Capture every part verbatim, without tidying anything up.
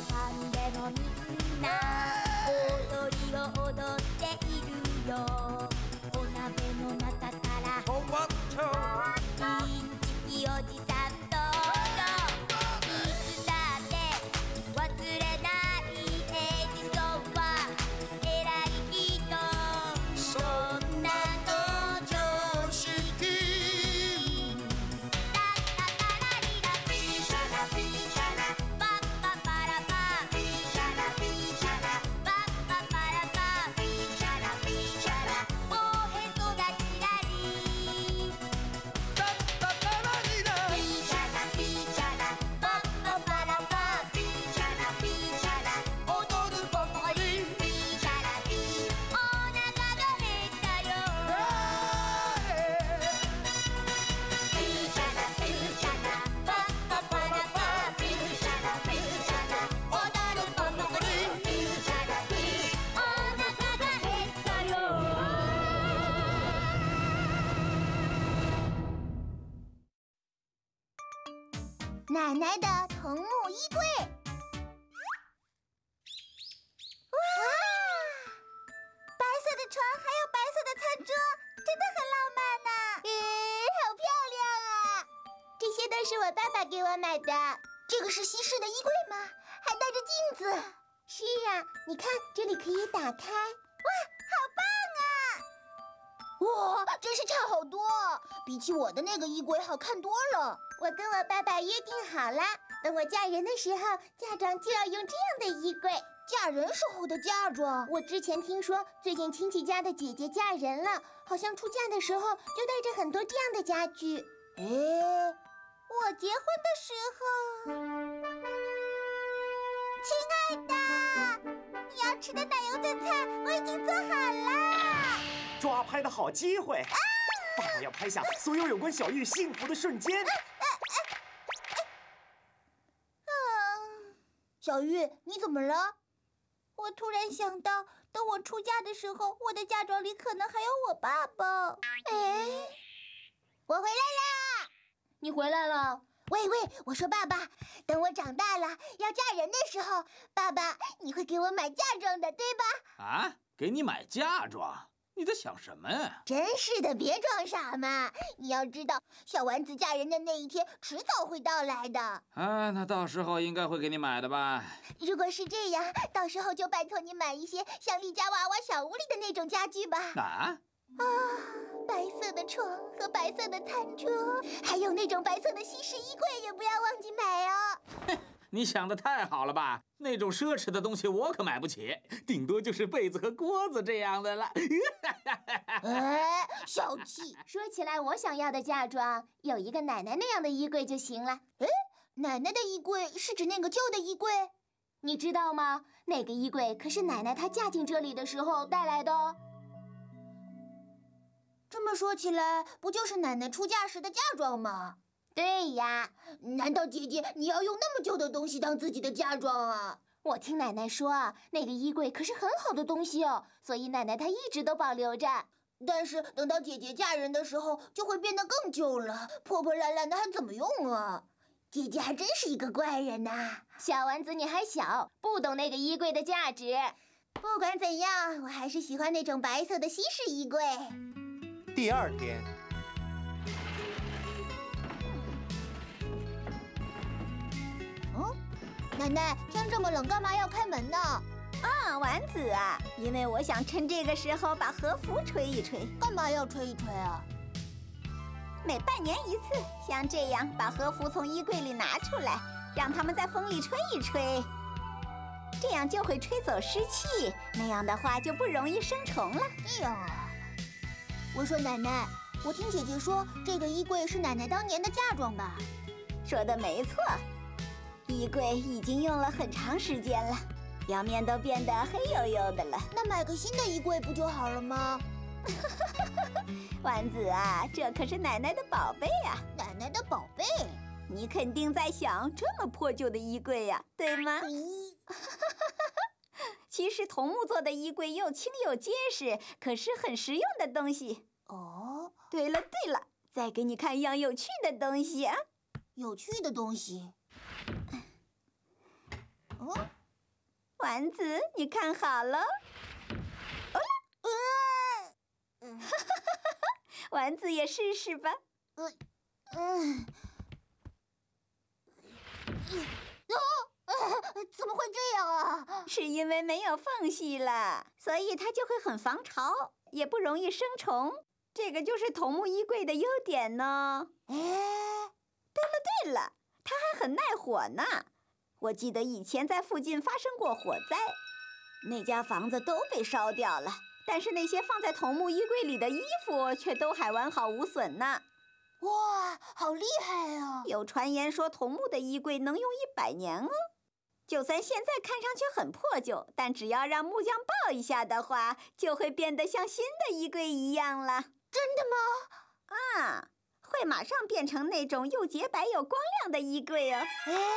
飯でもみんな踊りを踊っているよ。お鍋の中からトマトインチキおじさん登場。いつだって忘れないエジソンは偉い人。そんなの常識。タッタタラリラピーシャラピーシャラパッパパラパピーシャラピーシャラパッパパラパピーシャラピーシャラおへそがちらりタッタタラリラピーシャラピーシャラパッパパラパピーシャラピーシャラ踊るポンポコリンピーシャラピーお腹が減ったよ。ピーシャラピーシャラパッパパラパピーシャラピーシャラ踊るポンポコリンピーシャラピーお腹が減ったよ。 奶奶的藤木衣柜。哇，白色的床还有白色的餐桌，真的很浪漫呢。嗯，好漂亮啊！这些都是我爸爸给我买的。这个是西式的衣柜吗？还带着镜子。是啊，你看这里可以打开。哇，好棒啊！哇，真是差好多，比起我的那个衣柜好看多了。我跟我爸爸约定好了，等我嫁人的时候，嫁妆就要用这样的衣柜。嫁人时候的嫁妆？我之前听说，最近亲戚家的姐姐嫁人了，好像出嫁的时候就带着很多这样的家具。哎，我结婚的时候，亲爱的，你要吃的奶油炖菜我已经做好了。 抓拍的好机会！爸爸要拍下所有有关小玉幸福的瞬间。 嗯，小玉，你怎么了？我突然想到，等我出嫁的时候，我的嫁妆里可能还有我爸爸。哎，我回来啦！你回来了？喂喂，我说爸爸，等我长大了要嫁人的时候，爸爸你会给我买嫁妆的，对吧？ 啊，给你买嫁妆？你在想什么呀？ 真是的，别装傻嘛！你要知道，小丸子嫁人的那一天迟早会到来的。 啊，那到时候应该会给你买的吧？ 如果是这样，到时候就拜托你买一些像丽家娃娃小屋里的那种家具吧。 啊？ 啊，白色的床和白色的餐桌，还有那种白色的西式衣柜，也不要忘记买哦。 哼，你想的太好了吧？那种奢侈的东西我可买不起，顶多就是被子和锅子这样的了。 哎，小气！说起来，我想要的嫁妆有一个奶奶那样的衣柜就行了。哎，奶奶的衣柜是指那个旧的衣柜？你知道吗？那个衣柜可是奶奶她嫁进这里的时候带来的哦。这么说起来，不就是奶奶出嫁时的嫁妆吗？对呀，难道姐姐你要用那么旧的东西当自己的嫁妆啊？我听奶奶说啊，那个衣柜可是很好的东西哦，所以奶奶她一直都保留着。但是等到姐姐嫁人的时候，就会变得更旧了，破破烂烂的，还怎么用啊？姐姐还真是一个怪人呐！小丸子，你还小，不懂那个衣柜的价值。不管怎样，我还是喜欢那种白色的西式衣柜。 第二天， 嗯，奶奶，天这么冷，干嘛要开门呢？ 啊，丸子啊，因为我想趁这个时候把和服吹一吹。 干嘛要吹一吹啊？ 每半年一次，像这样把和服从衣柜里拿出来，让它们在风里吹一吹，这样就会吹走湿气，那样的话就不容易生虫了。 这样啊。我说奶奶，我听姐姐说，这个衣柜是奶奶当年的嫁妆吧？ 说的没错，衣柜已经用了很长时间了，表面都变得黑黝黝的了。 那买个新的衣柜不就好了吗？ 丸子啊，这可是奶奶的宝贝呀！ 奶奶的宝贝， 你肯定在想，这么破旧的衣柜呀，对吗？其实桐木做的衣柜又轻又结实，可是很实用的东西。 哦， 对了对了，再给你看一样有趣的东西啊！ 有趣的东西？哦， 丸子，你看好了。哦啦，哈哈哈哈！丸子也试试吧。 呃，嗯，哦，怎么会这样啊？ 是因为没有缝隙了，所以它就会很防潮，也不容易生虫。这个就是桐木衣柜的优点呢。 哎， 对了对了，它还很耐火呢。我记得以前在附近发生过火灾，那家房子都被烧掉了，但是那些放在桐木衣柜里的衣服却都还完好无损呢。 哇，好厉害啊！ 有传言说桐木的衣柜能用一百年哦。就算现在看上去很破旧，但只要让木匠抱一下的话，就会变得像新的衣柜一样了。 真的吗？ 啊，会马上变成那种又洁白又光亮的衣柜哦。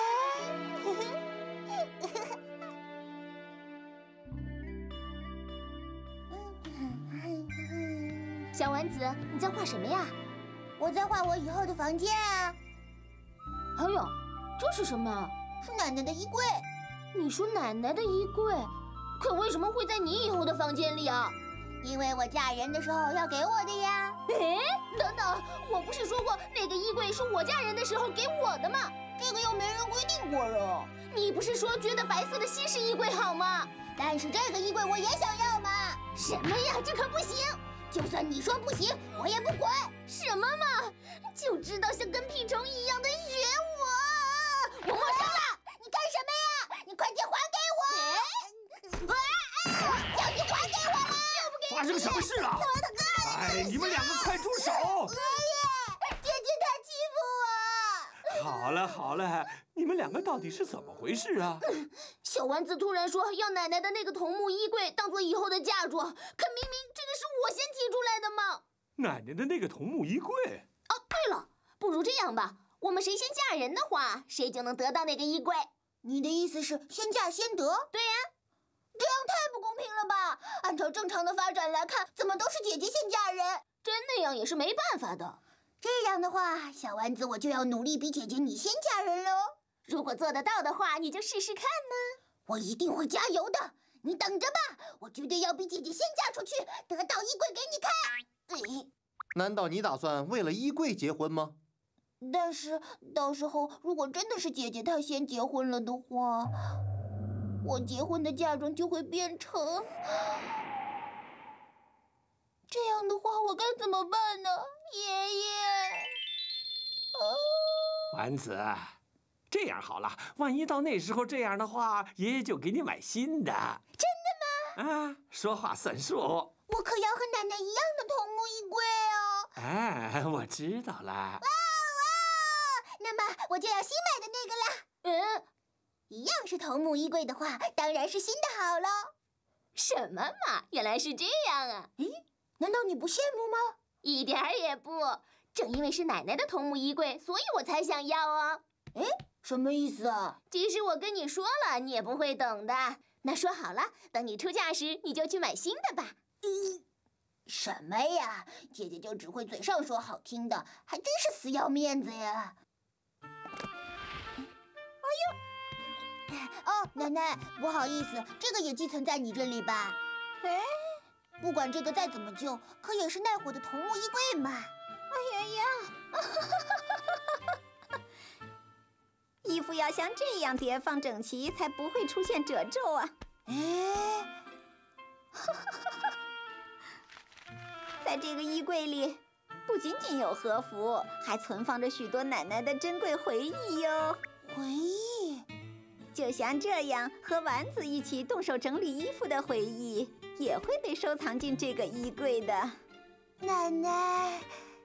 小丸子，你在画什么呀？我在画我以后的房间啊。 哎呦，这是什么？ 是奶奶的衣柜。 你说奶奶的衣柜，可为什么会在你以后的房间里啊？ 因为我嫁人的时候要给我的呀。 哎，等等，我不是说过那个衣柜是我嫁人的时候给我的吗？ 这个又没人规定过了。 你不是说觉得白色的西式衣柜好吗？ 但是这个衣柜我也想要嘛。 什么呀，这可不行！ 就算你说不行，我也不管。 什么嘛，就知道像跟屁虫一样的学我！我没收了！ 你干什么呀？你快点还给我！啊！叫你还给我了！ 发生什么事了？哎，你们两个快住手！ 爷爷，姐姐她欺负我。 好了好了，你们两个到底是怎么回事啊？ 小丸子突然说要奶奶的那个桐木衣柜当做以后的嫁妆，可明明这个是我先提出来的嘛。 奶奶的那个桐木衣柜。 哦，对了，不如这样吧，我们谁先嫁人的话，谁就能得到那个衣柜。 你的意思是先嫁先得？ 对呀。 这样太不公平了吧？按照正常的发展来看，怎么都是姐姐先嫁人？ 真那样也是没办法的。 这样的话，小丸子我就要努力比姐姐你先嫁人喽。 如果做得到的话，你就试试看呢。 我一定会加油的，你等着吧！我绝对要比姐姐先嫁出去，得到衣柜给你看。哎， 难道你打算为了衣柜结婚吗？ 但是到时候如果真的是姐姐她先结婚了的话，我结婚的嫁妆就会变成……这样的话，我该怎么办呢，爷爷？ 哦，丸子，这样好了，万一到那时候这样的话，爷爷就给你买新的。真的吗？啊，说话算数。 我可要和奶奶一样的桐木衣柜哦。 哎，我知道了。哇哇！那么我就要新买的那个啦。 嗯， 一样是桐木衣柜的话，当然是新的好喽。 什么嘛，原来是这样啊！ 咦，难道你不羡慕吗？ 一点儿也不。正因为是奶奶的桐木衣柜，所以我才想要啊。 哎，什么意思啊？ 即使我跟你说了，你也不会懂的。那说好了，等你出嫁时，你就去买新的吧。 嗯，什么呀？姐姐就只会嘴上说好听的，还真是死要面子呀。哎呦！哦，奶奶，不好意思，这个也寄存在你这里吧？ 哎， 不管这个再怎么旧，可也是耐火的桐木衣柜嘛。 哎呀呀！衣服要像这样叠放整齐，才不会出现褶皱啊！ 哎， 在这个衣柜里，不仅仅有和服，还存放着许多奶奶的珍贵回忆哟。 回忆， 就像这样和丸子一起动手整理衣服的回忆，也会被收藏进这个衣柜的。 奶奶。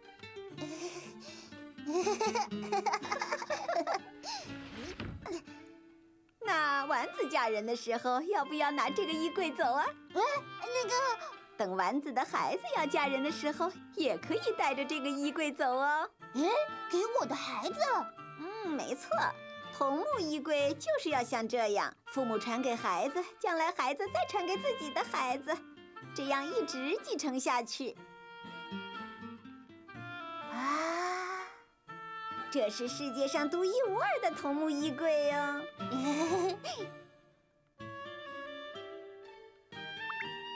那丸子嫁人的时候，要不要拿这个衣柜走啊？ 哎，那个， 等丸子的孩子要嫁人的时候，也可以带着这个衣柜走哦。 哎，给我的孩子？ 嗯，没错，桐木衣柜就是要像这样，父母传给孩子，将来孩子再传给自己的孩子，这样一直继承下去。 啊， 这是世界上独一无二的桐木衣柜哦。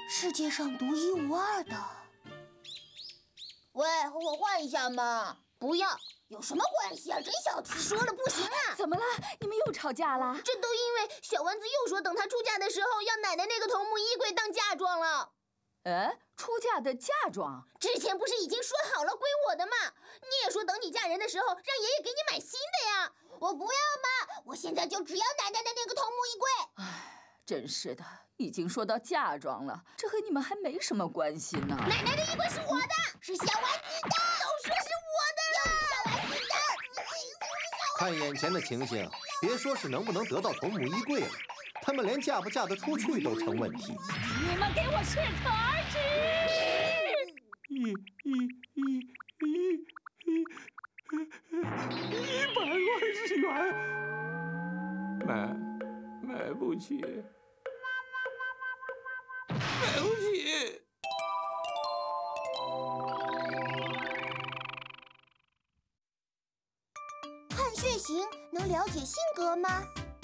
世界上独一无二的。喂，和我换一下嘛！不要，有什么关系啊？真小气！说了不行啊！ 怎么了？你们又吵架了？ 这都因为小丸子又说等她出嫁的时候要奶奶那个桐木衣柜当嫁妆了。 哎，出嫁的嫁妆？ 之前不是已经说好了归我的吗？你也说等你嫁人的时候让爷爷给你买新的呀。 我不要嘛！我现在就只要奶奶的那个桐木衣柜。 唉，真是的，已经说到嫁妆了，这和你们还没什么关系呢。 奶奶的衣柜是我的，是小丸子的， 都说是我的了。 小丸子的。 看眼前的情形，别说是能不能得到桐木衣柜了，他们连嫁不嫁得出去都成问题。 你们给我适可而止！ 一、一、一、一、一、一百万日元，买买不起，买不起。 看血型能了解性格吗？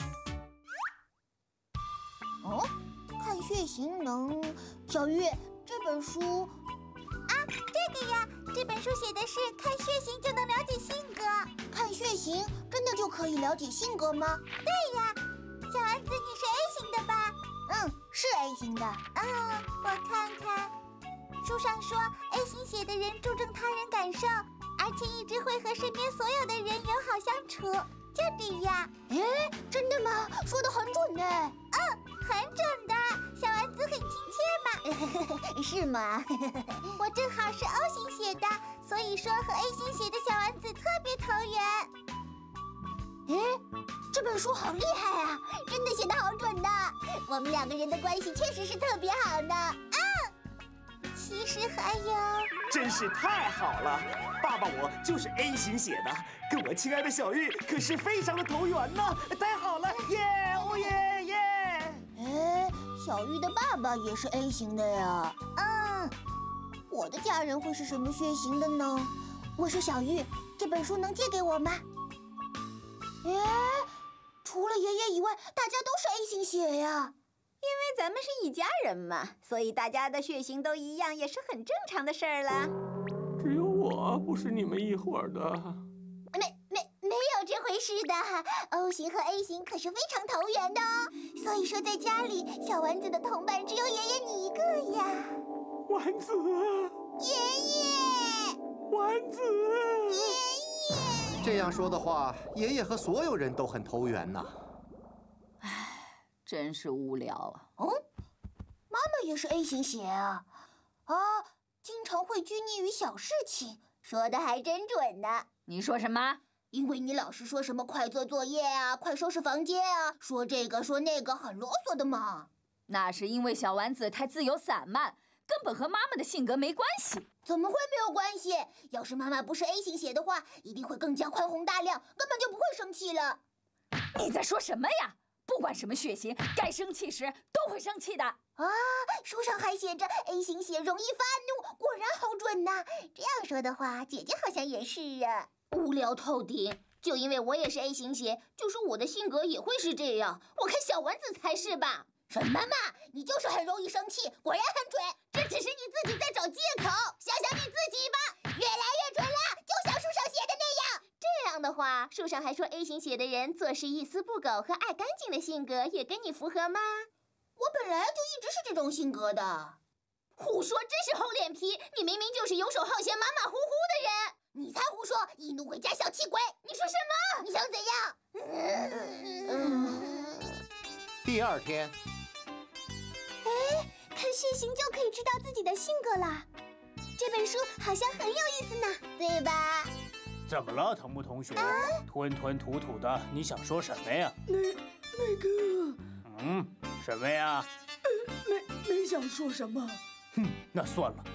哦，看血型能……小玉，这本书啊，这个呀，这本书写的是看血型就能了解性格。 看血型真的就可以了解性格吗？ 对呀，小丸子，你是 A 型的吧？ 嗯，是 A 型的。 啊，我看看，书上说 A 型血的人注重他人感受，而且一直会和身边所有的人友好相处，就这样。 哎，真的吗？说得很准呢。 嗯，很准的，小丸子很亲切嘛。 是吗？ 我正好是 O 型血的，所以说和 A 型血的小丸子特别投缘。 哎，这本书好厉害啊，真的写得好准的。我们两个人的关系确实是特别好的。 嗯，其实还有， 真是太好了，爸爸我就是 A 型血的，跟我亲爱的小玉可是非常的投缘呢。太好了，耶，哦耶耶！ 哎，小玉的爸爸也是 A 型的呀。 嗯， 我的家人会是什么血型的呢？我说小玉，这本书能借给我吗？哎，除了爷爷以外，大家都是 A 型血呀。 因为咱们是一家人嘛，所以大家的血型都一样，也是很正常的事儿了。 只有我不是你们一伙儿的。 没没没有这回事的 ，O 型和 A 型可是非常投缘的哦。所以说，在家里，小丸子的同伴只有爷爷你一个呀。 丸子， 爷爷， 丸子， 爷爷。 这样说的话，爷爷和所有人都很投缘呐。 唉，真是无聊啊。 哦，妈妈也是 A 型血啊，啊，经常会拘泥于小事情，说的还真准呢。 你说什么？ 因为你老是说什么快做作业啊，快收拾房间啊，说这个说那个，很啰嗦的嘛。 那是因为小丸子太自由散漫，根本和妈妈的性格没关系。 怎么会没有关系？要是妈妈不是 A 型血的话，一定会更加宽宏大量，根本就不会生气了。 你在说什么呀？不管什么血型，该生气时都会生气的。 啊，书上还写着 A 型血容易发怒，果然好准呐。这样说的话，姐姐好像也是啊。 无聊透顶！就因为我也是 A 型血，就说我的性格也会是这样。我看小丸子才是吧？ 什么嘛！你就是很容易生气，果然很准。 这只是你自己在找借口。 想想你自己吧，越来越准了，就像书上写的那样。 这样的话，书上还说 A 型血的人做事一丝不苟和爱干净的性格也跟你符合吗？ 我本来就一直是这种性格的。 胡说，真是厚脸皮！你明明就是游手好闲、马马虎虎的人。 你才胡说！易怒会加小气鬼！ 你说什么？ 你想怎样？嗯嗯、第二天， 哎，看血型就可以知道自己的性格了。这本书好像很有意思呢，对吧？ 怎么了，藤木同学？啊、吞吞吐吐的，你想说什么呀？ 那那个…… 嗯，什么呀？ 呃，没没想说什么。 哼，那算了。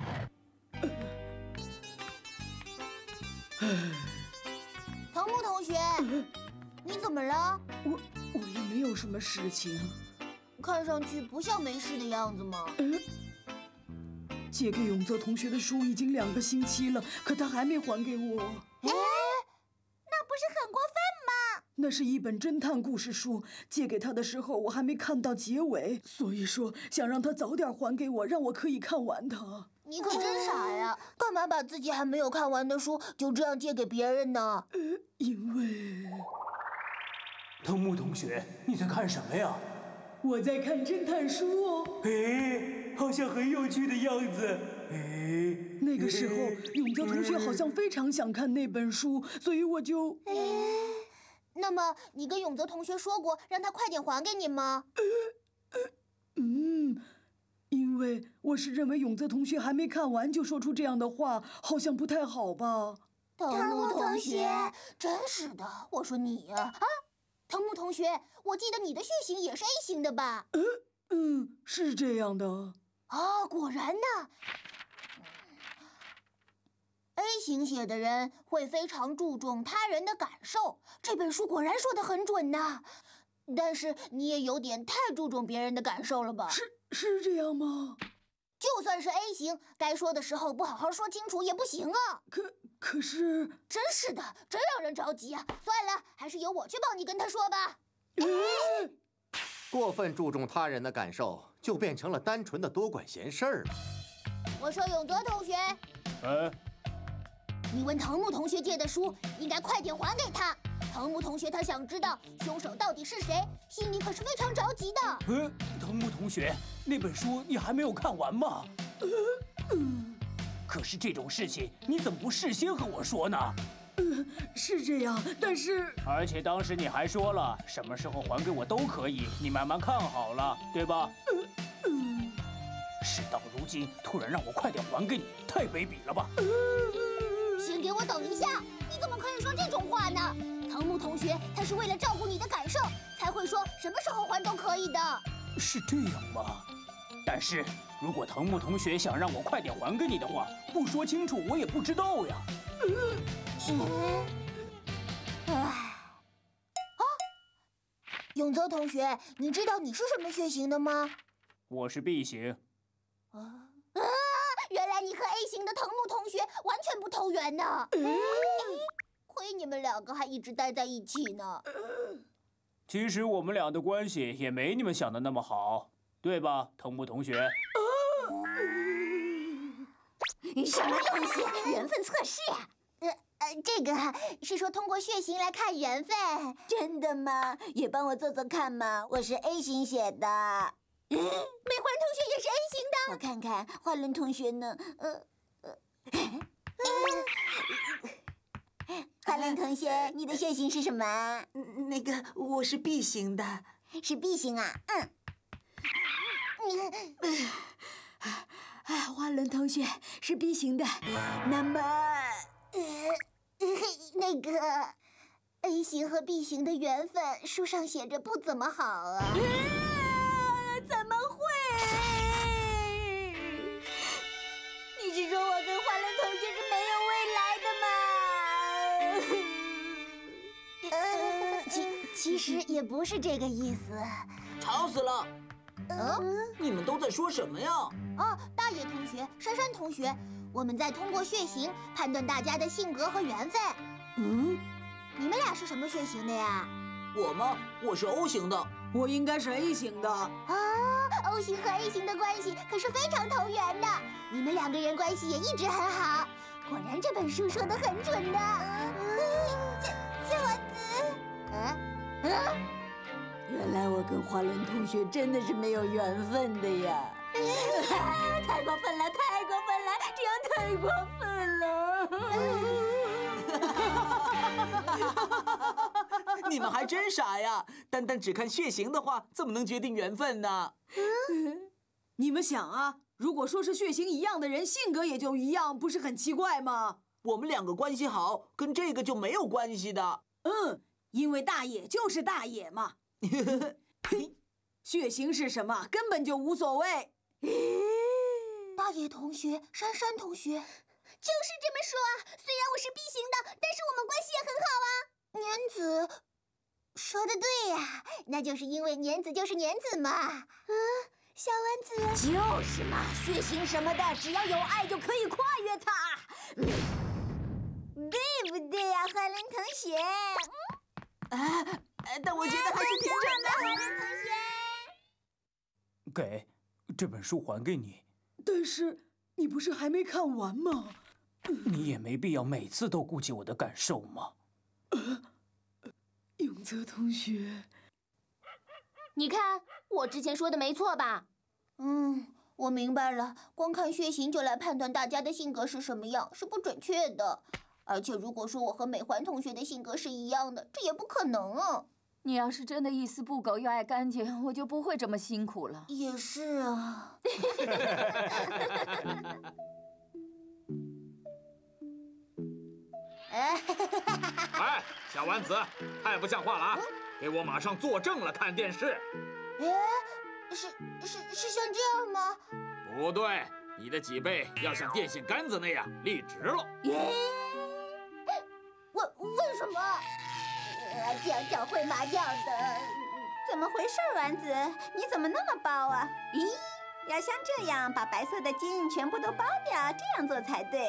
藤木同学，你怎么了？ 我我也没有什么事情， 看上去不像没事的样子嘛。 嗯，借给永泽同学的书已经两个星期了，可他还没还给我。 哎，那不是很过分吗？ 那是一本侦探故事书，借给他的时候我还没看到结尾，所以说想让他早点还给我，让我可以看完它。 你可真傻呀！干嘛把自己还没有看完的书就这样借给别人呢？ 呃，因为…… 藤木同学，你在看什么呀？ 我在看侦探书哦。 哎，好像很有趣的样子。哎， 那个时候永泽同学好像非常想看那本书，所以我就…… 哎，那么你跟永泽同学说过让他快点还给你吗？ 呃呃，嗯，因为我是认为永泽同学还没看完就说出这样的话，好像不太好吧？ 藤木同学，真是的，我说你呀，啊，藤木同学，我记得你的血型也是 A 型的吧？ 嗯嗯，是这样的。 啊，果然呢。A 型血的人会非常注重他人的感受，这本书果然说得很准呐。但是你也有点太注重别人的感受了吧？ 是是这样吗？ 就算是 A 型，该说的时候不好好说清楚也不行啊。 可可是， 真是的，真让人着急啊！算了，还是由我去帮你跟他说吧。 哎、过分注重他人的感受，就变成了单纯的多管闲事儿了。 我说永泽同学， 呃， 你问藤木同学借的书，应该快点还给他。藤木同学他想知道凶手到底是谁，心里可是非常着急的。 呃，藤木同学，那本书你还没有看完吗？呃嗯，可是这种事情你怎么不事先和我说呢？ 嗯，是这样，但是…… 而且当时你还说了，什么时候还给我都可以，你慢慢看好了，对吧？ 嗯嗯。 事到如今，突然让我快点还给你，太卑鄙了吧？ 先给我等一下，你怎么可以说这种话呢？藤木同学他是为了照顾你的感受，才会说什么时候还都可以的。 是这样吗？但是如果藤木同学想让我快点还给你的话，不说清楚我也不知道呀。 嗯，唉，啊，永泽同学，你知道你是什么血型的吗？ 我是 B 型。 啊啊！原来你和 A 型的藤木同学完全不投缘呢。嗯，亏你们两个还一直待在一起呢。 其实我们俩的关系也没你们想的那么好，对吧，藤木同学？ 什么东西？缘分测试啊？呃呃，这个是说通过血型来看缘分。 真的吗？也帮我做做看嘛，我是 A 型血的。 美环同学也是 A 型的。 我看看花轮同学呢？呃呃，花轮同学，你的血型是什么？ 那个我是 B 型的。 是 B 型啊？嗯。 哎，花轮同学是 B 型的。那么， 呃，那个 A 型和 B 型的缘分，书上写着不怎么好啊。 怎么会？你是说我跟花轮同学是没有未来的吗？ 呃，其其实也不是这个意思。 吵死了！ 嗯， 你们都在说什么呀？ 哦，大野同学、珊珊同学，我们在通过血型判断大家的性格和缘分。 嗯， 你们俩是什么血型的呀？ 我吗？我是 O 型的。 我应该是 A 型的。 啊 ，O 型和 A 型的关系可是非常投缘的，你们两个人关系也一直很好。果然这本书说的很准的。 小小丸子， 嗯嗯， 原来我跟花轮同学真的是没有缘分的呀！太过分了，太过分了，这样太过分了。 你们还真傻呀！单单只看血型的话，怎么能决定缘分呢？ 你们想啊，如果说是血型一样的人，性格也就一样，不是很奇怪吗？ 我们两个关系好，跟这个就没有关系的。 嗯，因为大野就是大野嘛。血型是什么，根本就无所谓。 大野同学、珊珊同学，就是这么说啊。虽然我是 B 型的，但是我们关系也很好啊。年子，说的对呀，那就是因为年子就是年子嘛。嗯，小丸子， 就是嘛，血型什么的，只要有爱就可以跨越它，嗯、对不对呀、花轮同学？嗯啊，但我觉得还是挺真的。 华人同学， 给，这本书还给你。 但是你不是还没看完吗？ 你也没必要每次都顾及我的感受嘛。 呃，永泽同学， 你看，我之前说的没错吧？ 嗯，我明白了。光看血型就来判断大家的性格是什么样是不准确的。而且如果说我和美环同学的性格是一样的，这也不可能啊。 你要是真的一丝不苟又爱干净，我就不会这么辛苦了。 也是啊。 哎，小丸子，太不像话了啊！给我马上坐正了看电视。 哎，是是是像这样吗？ 不对，你的脊背要像电线杆子那样立直了。 耶？为为什么？呃，这样脚会麻掉的。 怎么回事，丸子？你怎么那么包啊？咦，要像这样把白色的筋全部都包掉，这样做才对。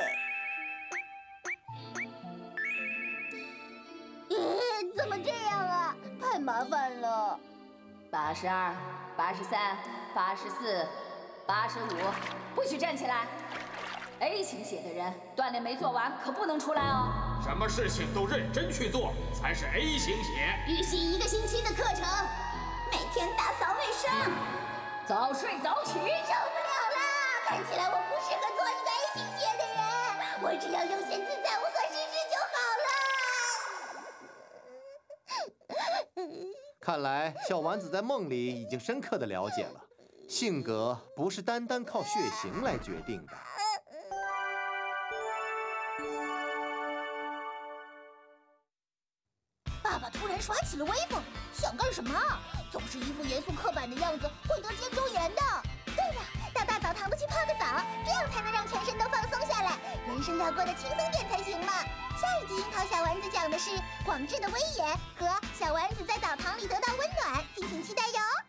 咦，怎么这样啊？太麻烦了。 八十二、八十三、八十四、八十五，不许站起来。A 型血的人锻炼没做完可不能出来哦。 什么事情都认真去做才是 A 型血。 预习一个星期的课程， 每天打扫卫生， 早睡早起。 受不了了，看起来我不适合做一个 A 型血的人。我只要悠闲自在、无所事事就好了。 看来小丸子在梦里已经深刻的了解了，性格不是单单靠血型来决定的。 爸爸突然耍起了威风，想干什么？总是一副严肃刻板的样子，会得肩周炎的。对了，到大澡堂子去泡个澡，这样才能让全身都放松下来，人生要过得轻松点才行嘛。下一集樱桃小丸子讲的是广志的威严和小丸子在澡堂里得到温暖，敬请期待哟。